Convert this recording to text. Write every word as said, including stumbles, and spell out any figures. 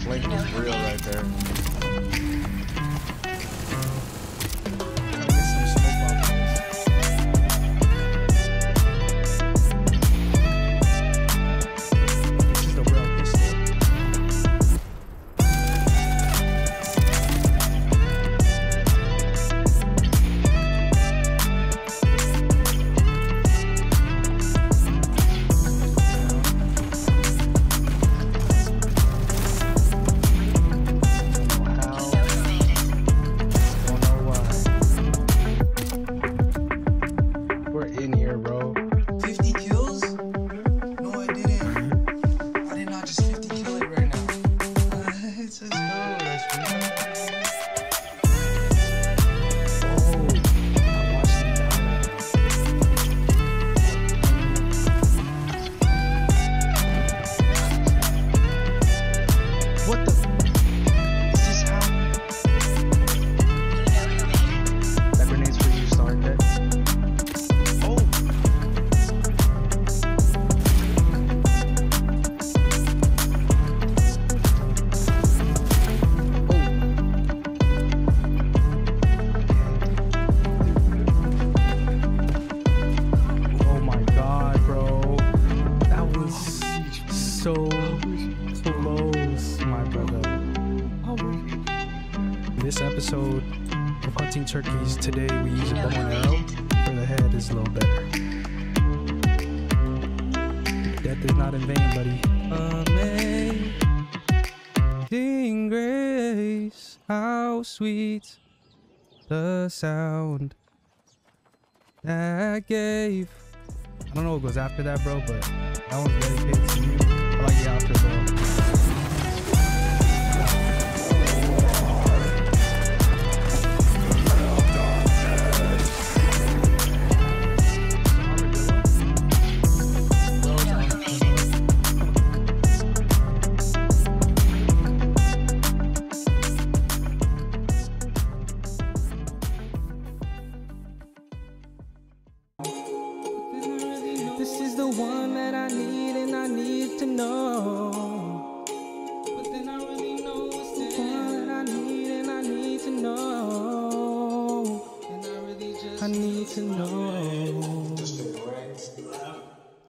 flank was real right there. So close, my brother. In this episode of hunting turkeys, today we use a bow and arrow. For the head is a little better. Death is not in vain, buddy. Amazing grace, how sweet the sound that gave. I don't know what goes after that, bro, but that one's dedicated to you. I like the outro, bro. This is the one that I need and I need to know. But then I really know it's the one that I need and I need to know. And I really just I need to know.